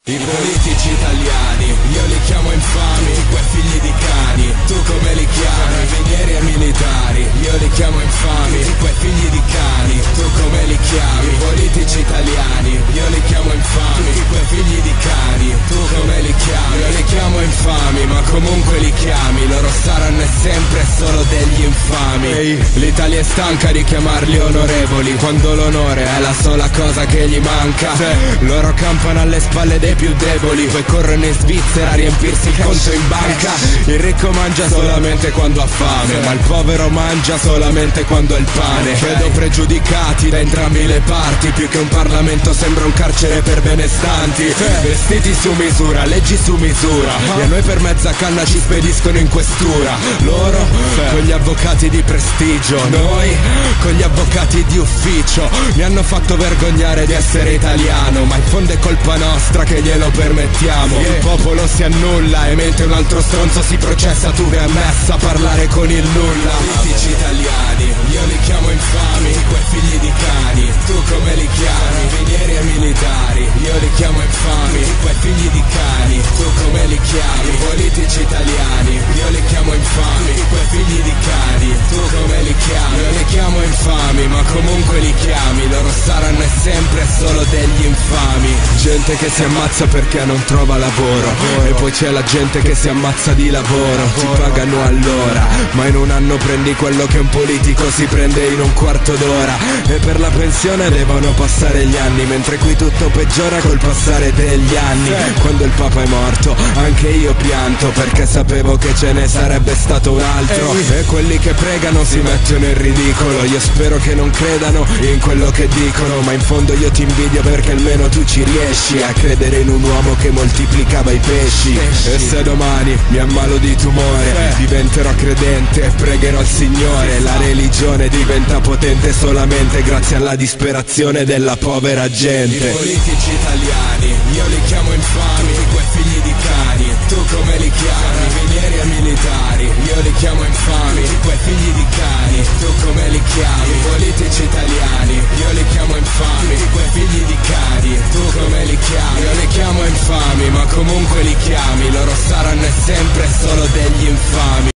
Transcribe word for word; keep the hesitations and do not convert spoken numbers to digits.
I politici italiani, io li chiamo infami, quei figli di cani, tu come li chiami? Carabinieri e militari, io li chiamo infami, quei figli di cani, tu come li chiami? I politici italiani, io li chiamo infami, quei figli di cani, tu come li chiami? Io li chiamo infami, ma comunque li chiami, loro saranno sempre solo degli infami. Ehi, l'Italia è stanca di chiamarli onorevoli, quando l'onore è la sola cosa che gli manca. Loro campano alle spalle dei più deboli, poi corrono in Svizzera a riempirsi il conto in banca. Il ricco mangia solamente quando ha fame, ma il povero mangia solamente quando ha il pane. Vedo pregiudicati da entrambi le parti, più che un Parlamento sembra un carcere per benestanti. Vestiti su misura, leggi su misura, e a noi per mezza canna ci spediscono in questura. Loro con gli avvocati di prestigio, noi con gli avvocati di ufficio. Mi hanno fatto vergognare di essere italiano, ma in fondo è colpa nostra che glielo permettiamo. Il popolo si annulla e mentre un altro stronzo si processa tu vai a messa a parlare con il nulla. Politici italiani, io li chiamo infami, quei figli di cani, tu come li chiami? Carabinieri e militari, io li chiamo infami, quei figli di cani, tu come li chiami? I politici italiani, io li chiamo infami, quei figli di cani, tu come li chiami? Io li chiamo infami, ma comunque li chiami, loro saranno sempre solo degli infami. Gente che si ammazza perché non trova lavoro, e poi c'è la gente che si ammazza di lavoro. Ti pagano all'ora, ma in un anno prendi quello che un politico si prende in un quarto d'ora. E per la pensione devono passare gli anni, mentre qui tutto peggiora col passare degli anni. Quando il Papa è morto anche io pianto, perché sapevo che ce ne sarebbe stato un altro. E quelli che pregano si mettono in ridicolo, io spero che non credano in quello che dicono, ma in fondo io ti invidio perché almeno tu ci riesci a credere in un uomo che moltiplicava i pesci. E se domani mi ammalo di tumore diventerò credente e pregherò il Signore. La religione diventa potente solamente grazie alla disperazione della povera gente. I politici italiani, io li chiamo infami, quei figli di cani, tu come li chiami? Carabinieri e militari, io li chiamo infami, quei figli di cani, tu come li chiami? I politici italiani, io li chiamo infami, quei figli di cani, tu come li chiami? Io li chiamo infami, ma comunque li chiami, loro saranno sempre solo degli infami.